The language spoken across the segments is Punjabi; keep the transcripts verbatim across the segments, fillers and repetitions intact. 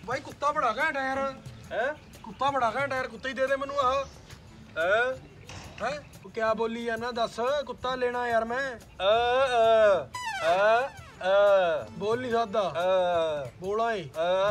भाई कुत्ता बड़ा घैंट है यार। है कुत्ता बड़ा घैंट है यार, कुत्ता ही दे दे मैनू। आह है है क्या बोली है ना, दस कुत्ता लेना यार मैं। आ, आ, आ, आ, बोल नहीं सकता। बोला ही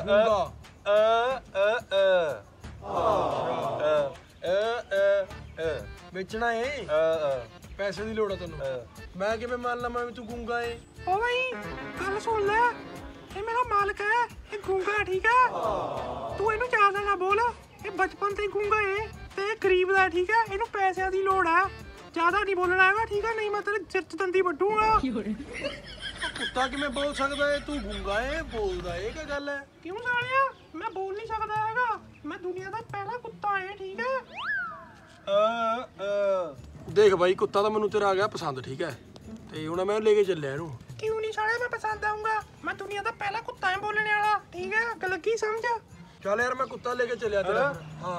बेचना है, पैसे की लोड़ है तेन। मैं किवें मान लवां तू गूंगा है? ओ भाई गल सुन ले, ये मेरा मालिक है, ये गूंगा है ठीक है। तू इनू ज्यादा ना बोल, ये बचपन से गूंगा है ते गरीब दा ठीक है। इनू पैसे की लोड़ है, ज्यादा नहीं बोलना है ठीक है, नहीं मैं तेरे सिर च दंदी वड्डूंगा। कुत्ता किवें बोल सकदा है? तू गूंगा है बोलदा है, क्या गल है? क्यों सालिया मैं बोल नहीं सकदा हैगा, मैं दुनिया दा पहला कुत्ता है ठीक है। आ, आ। देख भाई कुत्ता तो मैनू तेरा आ गया पसंद ठीक है, ते हुण मैं लेके चलिया इनू। क्यों नहीं साले मैं पसंद आऊंगा, मैं दुनिया दा पहला कुत्ता है बोलने वाला ठीक है, अग लगी समझ। चल यार मैं कुत्ता लेके चलिया तेरा। हां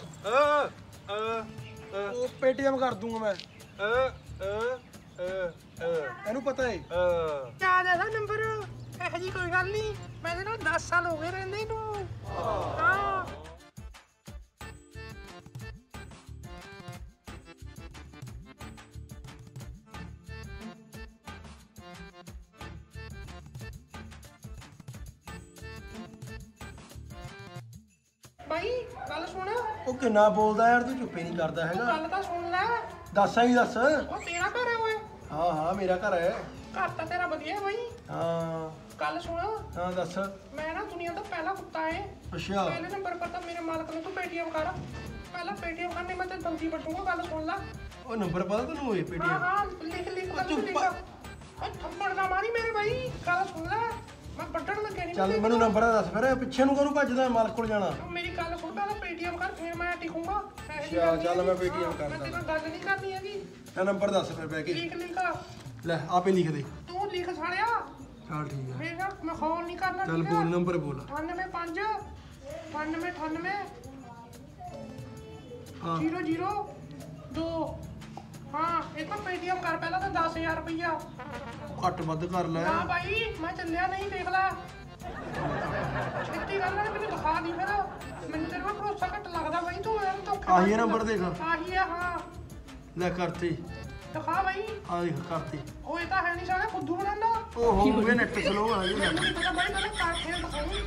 ओ पेटीएम कर दूंगा मैं। ਇਹਨੂੰ ਪਤਾ ਹੈ ਯਾਦ ਹੈ ਨੰਬਰ ਇਹ ਜੀ ਕੋਈ ਗੱਲ ਨਹੀਂ, ਮੈਂ ਇਹਦੇ ਨਾਲ ਦਸ ਸਾਲ ਹੋ ਗਏ ਰਹਿੰਦੇ ਨੂੰ। ਹਾਂ ਭਾਈ ਗੱਲ ਸੁਣ। ਉਹ ਕਿੰਨਾ ਬੋਲਦਾ ਯਾਰ, ਤੂੰ ਚੁੱਪੇ ਨਹੀਂ ਕਰਦਾ ਹੈਗਾ। ਗੱਲ ਤਾਂ ਸੁਣ ਲੈ। ਦੱਸ ਹੀ ਦੱਸ। ਉਹ ਤੇਰਾ ਘਰ ਹੈ ਓਏ? ਹਾਂ ਹਾਂ ਮੇਰਾ ਘਰ ਹੈ। ਘਰ ਤਾਂ ਤੇਰਾ ਵਧੀਆ ਹੈ ਬਾਈ। ਹਾਂ ਗੱਲ ਸੁਣ। ਹਾਂ ਦੱਸ। ਮੈਂ ਨਾ ਦੁਨੀਆ ਦਾ ਪਹਿਲਾ ਕੁੱਤਾ ਹੈ। ਅੱਛਾ ਪਹਿਲੇ ਨੰਬਰ ਪਰ ਤਾਂ ਮੇਰੇ ਮਾਲਕ ਨੂੰ ਤੂੰ ਪੇਟੀਐਮ ਕਰ, ਪਹਿਲਾਂ ਪੇਟੀਐਮ ਕਰਨੇ ਮੈਂ ਤੇ ਦੰਦੀ ਵੱਟੂਗਾ। ਗੱਲ ਸੁਣ ਲੈ। ਉਹ ਨੰਬਰ ਪਤਾ ਤੈਨੂੰ ਓਏ ਪੇਟੀਐਮ? ਹਾਂ ਹਾਂ ਲਿਖ ਲਿਖ ਲਿਖ। ਓ ਥੱਪੜ ਨਾ ਮਾਰੀ ਮੇਰੇ ਬਾਈ, ਗੱਲ ਸੁਣ ਲੈ ਮੈਂ ਵੱਟਣ ਲੱਗਿਆ ਨਹੀਂ। ਚੱਲ ਮੈਨੂੰ ਨੰਬਰ ਦੱਸ ਫਿਰ, ਪਿੱਛੇ ਨੂੰ ਕਰੂ ਭੱਜਦਾ, ਮਾਲਕ ਕੋਲ ਜਾਣਾ। ਮੇਰੀ ਗੱਲ ਸੁਣ, ਪਹਿਲਾਂ ਪੇਟੀਐਮ ਕਰ ਫਿਰ ਮੈਂ ਟਿਕੂੰਗਾ। ਅੱਛਾ ਚੱਲ ਮੈਂ ਪੇਟੀਐਮ ਕਰਦਾ। ਮੈਂ ਤੇਰੇ ਨਾਲ ਗੱਲ ਨਹੀਂ ਕਰਨੀ ਹੈਗੀ। ਤਾਂ ਨੰਬਰ ਦੱਸ ਫਿਰ ਬੈ ਕੇ। ਲਿਖ ਲਿਖ ਲੈ, ਆਪੇ ਲਿਖ ਦੇ। ਤੂੰ ਲਿਖ ਸਾਲਿਆ। ਚੱਲ ਠੀਕ ਹੈ। ਮੇਰਾ ਮੈਂ ਕਾਲ ਨਹੀਂ ਕਰਨਾ। ਚੱਲ ਬੋਲ ਨੰਬਰ ਬੋਲ। ਅਠਾਨਵੇਂ ਪੰਜ ਅਠਾਨਵੇਂ ਅਠਾਨਵੇਂ ਜ਼ੀਰੋ ਜ਼ੀਰੋ ਦੋ। ਹਾਂ ਇਹ ਤਾਂ ਪੇਟੀਐਮ ਕਰ ਪਹਿਲਾਂ ਤਾਂ ਦਸ ਹਜ਼ਾਰ ਰੁਪਈਆ। ਘੱਟ ਵੱਧ ਕਰ ਲੈ। ਹਾਂ ਭਾਈ ਮੈਂ ਚੱਲਿਆ ਨਹੀਂ, ਦੇਖ ਲੈ ਛੇਤੀ ਕਰ ਲੈ, ਮੈਨੂੰ ਦਿਖਾ ਦੀ ਫਿਰ। ਮੈਨੂੰ ਤੇਰੇ ਕੋਲ ਭਰੋਸਾ ਘੱਟ ਲੱਗਦਾ ਬਾਈ, ਤੂੰ ਐਵੇਂ ਧੋਖਾ। ਆਹੀ ਨੰਬਰ ਦੇਖ। ਆਹੀ ਆ ਹਾਂ ਲੈ ਕਰਤੀ। ਦਿਖਾ ਬਾਈ। ਆ ਦੇਖ ਕਰਤੀ। ਉਹ ਇਹ ਤਾਂ ਹੈ ਨਹੀਂ ਸਾਲਾ ਫੁੱਦੂ ਬਣਾਉਂਦਾ। ਓਹੋ ਇਹ ਨੈਟ ਸਲੋ ਆ ਜੀ। ਮੈਨੂੰ ਨਹੀਂ ਪਤਾ ਬਾਈ, ਪਹਿਲਾਂ ਕਰ ਕੇ ਦਿਖਾਈ।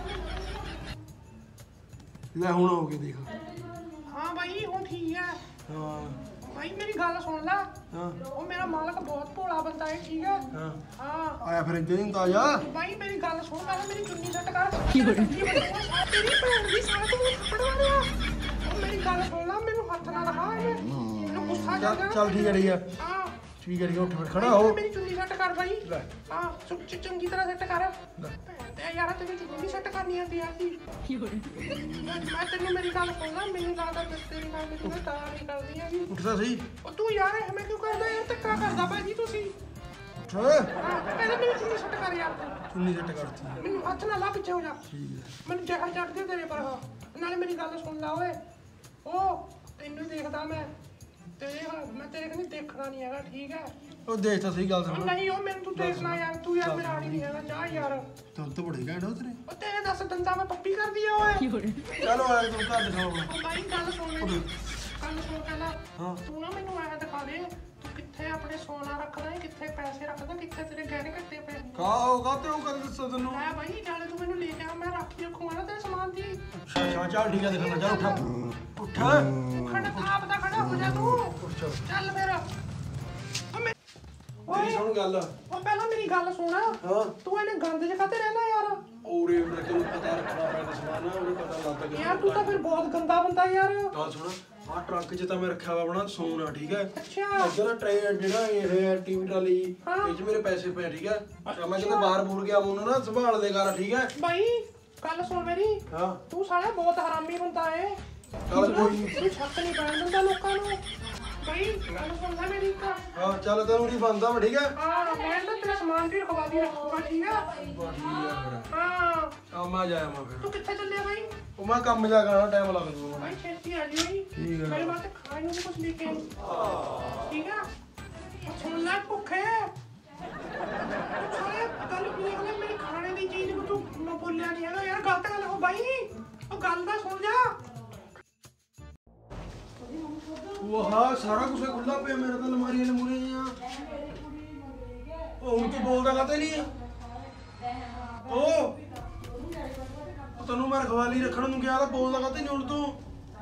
ਲੈ ਹੁਣ ਹੋ ਕੇ ਦੇਖ। ਹਾਂ ਬਾਈ ਹੁਣ ਠੀਕ ਹੈ। ਹਾਂ भाई मेरी गल सुन ला। वो मेरा मालक बहुत भोला बंदा है ठीक है। हाँ आया फिर इधर ही आ जा। भाई मेरी गल सुन, पहले मेरी चुन्नी सेट कर। तेरी भैन दी सारा तू पड़वा लिया। मेरी गल सुन ला, मेनू हाथ ना लगा, मेनू गुस्सा चढ़ गया। चल ठीक है ठीक है। हां ठीक है ठीक है, उठ फिर खड़ा हो। मेरी चुन्नी सेट कर भाई। हां सुच चंगी तरह सेट कर। ते यार तेरी चुन्नी सेट करनी आती है की। मैं तेनू मेरी गल सुन ला, मेनू लगदा तेरी नाल मेरी ना तार नहीं करदी है। ਉੱਠਦਾ ਸਹੀ। ਉਹ ਤੂੰ ਯਾਰ ਹਮੇ ਕਿਉਂ ਕਰਦਾ ਯਾਰ, ਧੱਕਾ ਕਰਦਾ ਭਾਜੀ ਤੁਸੀਂ। ਉੱਠ ਪਹਿਲਾਂ ਮੇਰੀ ਚੁੰਨੀ ਸੈੱਟ ਕਰ ਯਾਰ। ਚੁੰਨੀ ਸੈੱਟ ਕਰਤੀ। ਮੈਨੂੰ ਹੱਥ ਨਾਲ ਲਾ, ਪਿੱਛੇ ਹੋ ਜਾ। ਠੀਕ ਹੈ। ਮੈਨੂੰ ਜ਼ਹਿਰ ਚੜ੍ਹਦੇ ਤੇਰੇ ਪਰ। ਨਾਲੇ ਮੇਰੀ ਗੱਲ ਸੁਣ ਲਾ ਓਏ, ਉਹ ਤੈਨੂੰ ਹੀ ਦੇਖਦਾ ਮੈਂ, ਤੇਰੇ ਮੈਂ ਤੇਰੇ ਕਨੀ ਦੇਖਣਾ ਨਹੀਂ ਹੈਗਾ ਠੀਕ ਹੈ। ਉਹ ਦੇਖ ਤਾਂ ਸਹੀ ਗੱਲ ਸੁਣ। ਨਹੀਂ ਉਹ ਮੈਨੂੰ ਤੂੰ ਦੇਖਣਾ ਯਾਰ, ਤੂੰ ਯਾਰ ਮੇਰਾ ਆੜੀ ਨਹੀਂ ਹੈਗਾ, ਜਾ ਯਾਰ। ਤੂੰ ਤਾਂ ਬੜੇ ਘੈਂਟ ਹੋ ਤੇਰੇ। ਉਹ ਤੇਰੇ ਦੱਸ ਦੰਦਾਂ ਮੈਂ ਪੱਪੀ ਕਰਦੀ ਆ ਓਏ। ਚਲੋ ਆ ਤੂੰ ਘਰ ਦਿਖਾਓ। ਬਾਈ ਗੱਲ ਸੁਣ ਮੇਰੀ। ਗੱਲ ਸੁਣ ਪਹਿਲਾਂ। ਤੂੰ ਨਾ ਮੈਨੂੰ ਐਂ ਦਿਖਾ ਦੇ, ਤੂੰ ਕਿੱਥੇ ਆਪਣੇ ਸੋਨਾ ਰੱਖਦਾ ਹੈ, ਕਿੱਥੇ ਪੈਸੇ ਰੱਖਦਾ, ਕਿੱਥੇ ਤੇਰੇ ਗਹਿਣੇ ਕੱਟੇ ਪਏ। ਕਾ ਹੋਗਾ ਤੇ ਉਹ ਕਦੇ ਦੱਸੋ ਤੈਨੂੰ। ਮੈਂ ਬਾਈ ਨਾਲੇ ਤੂੰ ਮੈਨੂੰ ਲੈ ਕੇ ਆ, ਮੈਂ ਰੱਖੀ ਰੱਖੂਗਾ ਨਾ ਤੇਰੇ ਸਮਾਨ ਦੀ। ਅੱਛਾ ਅੱਛਾ ਚੱਲ ਠੀਕ ਹੈ, ਦਿਖਾਣਾ। ਚੱਲ ਉੱਠ ਉੱਠ। ਖੜਾ ਆਪ ਦਾ ਖੜਾ ਹੋ ਜਾ ਤੂੰ। ਚੱਲ ਫਿਰ। ਓਏ ਸੁਣ ਗੱਲ। ਉਹ ਪਹਿਲਾਂ ਮੇਰੀ ਗੱਲ ਸੁਣ। ਹਾਂ ਤੂੰ ਇਹਨੇ ਗੰਦ ਚ ਕਾਤੇ ਰਹਿਣਾ ਯਾਰ। ਔਰੇ ਤੈਨੂੰ ਪਤਾ ਰੱਖਣਾ ਪੈਂਦਾ ਸਮਾਨ, ਉਹਨੂੰ ਪਤਾ ਲੱਗਦਾ ਯਾਰ। ਤੂੰ ਤਾਂ ਫਿਰ ਬਹੁਤ ਗੰਦਾ ਬੰਦਾ ਯਾਰ। ਗੱਲ ਸੁਣ, ਆਹ ਟਰੰਕ 'ਚ ਤਾਂ ਮੈਂ ਰੱਖਿਆ ਵਾ ਆਪਣਾ ਸੋਨਾ ਠੀਕ ਹੈ। ਅੱਛਾ ਇੱਧਰ ਟ੍ਰੇਨ ਜਿਹੜਾ ਇਹ ਟੀਵੀ ਟਰਾਲੀ ਇਹ 'ਚ ਮੇਰੇ ਪੈਸੇ ਪਏ ਠੀਕ ਹੈ। ਮੈਂ ਕਿਤੇ ਬਾਹਰ ਬੂਰ ਗਿਆ, ਮੈਨੂੰ ਨਾ ਸੰਭਾਲ ਦੇ ਕਰ ਠੀਕ ਹੈ। ਬਾਈ ਗੱਲ ਸੁਣ ਮੇਰੀ। ਹਾਂ ਤੂੰ ਸਾਲਾ ਬਹੁਤ ਹਰਾਮੀ ਬੰਦਾ ਏ। ਚੱਲ ਕੋਈ ਨਹੀਂ, ਤੂੰ ਛੱਕ ਨਹੀਂ ਪੈਣ ਦਿੰਦਾ ਲੋਕਾਂ ਨੂੰ। ਬਾਈ ਗੱਲ ਸੁਣ ਲੈ ਮੇਰੀ ਇੱਕ। ਹਾਂ ਚੱਲ ਤੈਨੂੰ ਨਹੀਂ ਬੰਦਾ ਮੈਂ ਠੀਕ ਹੈ। ਹਾਂ ਮੈਂ ਤਾਂ ਤੇਰਾ ਸਮਾਨ ਵੀ ਰਖਵਾ ਦੀ ਰੱਖੂਗਾ ਠੀਕ ਹੈ। ਹਾਂ ਕੰਮ ਆ ਜਾਇਆ ਮੈਂ ਫਿਰ। ਤੂੰ ਕਿੱਥੇ ਚੱਲਿਆ ਬਾਈ? ਉਹ ਮੈਂ ਕੰਮ ਜਾ ਕਰਨਾ, ਟਾਈਮ ਲੱਗ ਜੂਗਾ। ਬਾਈ ਛੇਤੀ ਆ ਜੀ ਬਾਈ। ਠੀਕ ਹੈ। ਮੇਰੇ ਵਾਸਤੇ ਖਾਣ ਨੂੰ ਕੁਝ ਲੈ ਕੇ ਠੀਕ ਹੈ। ਸੁਣ ਲੈ ਭੁੱਖੇ ਸਾਲੇ ਗੱਲ ਵੇਖ ਲੈ ਮੇਰੇ ਖਾਣੇ ਦੀ ਚੀਜ਼ ਨੂੰ ਤੂੰ ਮੈਂ ਬੋਲਿਆ ਨਹੀਂ ਹੈਗਾ ਯਾਰ ਗਲਤ ਗੱਲ ਹੋ ਬਾਈ ਉਹ ਗੱਲ ਦਾ ਸੁਣ ਜਾ ਵਾਹ ਸਾਰਾ ਕੁਝ ਖੁੱਲਾ ਪਿਆ ਮੇਰਾ ਤਾਂ ਅਲਮਾਰੀ ਵਾਲੇ ਮੂਰੇ ਆ ਉਹ ਹੁਣ ਤੂੰ ਬੋਲਦਾ ਕਾਤੇ ਨਹੀਂ ਉਹ ਤੈਨੂੰ ਮੈਂ ਰਖਵਾਲੀ ਰੱਖਣ ਨੂੰ ਕਿਹਾ ਤਾਂ ਬੋਲਦਾ ਕਾਤੇ ਨਹੀਂ ਹੁਣ ਤੂੰ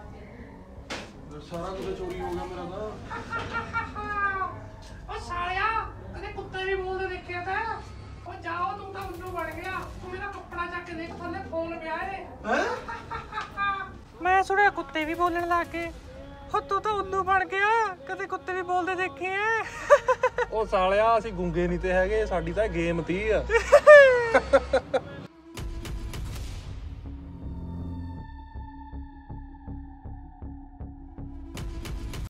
ਸਾਰਾ ਕੁਝ ਚੋਰੀ ਹੋ ਗਿਆ ਮੇਰਾ ਤਾਂ ਉਹ ਸਾਲਿਆ ਤੈਨੇ ਕੁੱਤੇ ਵੀ ਬੋਲਦੇ ਦੇਖਿਆ ਤਾਂ ਉਹ ਜਾਓ ਤੂੰ ਤਾਂ ਉੱਲੂ ਬਣ ਗਿਆ ਤੂੰ ਮੇਰਾ ਕੱਪੜਾ ਚੱਕ ਕੇ ਦੇਖ ਥੱਲੇ ਫੋਨ ਪਿਆ ਏ ਹੈ ਮੈਂ ਸੁਣਿਆ ਕੁੱਤੇ ਵੀ ਬੋਲਣ ਲੱਗ ਗਏ ਹੋ ਤੂੰ ਤਾਂ ਉੱਲੂ ਬਣ ਗਿਆ ਕਦੇ ਕੁੱਤੇ ਵੀ ਬੋਲਦੇ ਦੇਖੇ ਐ ਉਹ ਸਾਲਿਆ ਅਸੀਂ ਗੁੰਗੇ ਨਹੀਂ ਤੇ ਹੈਗੇ ਸਾਡੀ ਤਾਂ ਗੇਮ ਤੀ ਆ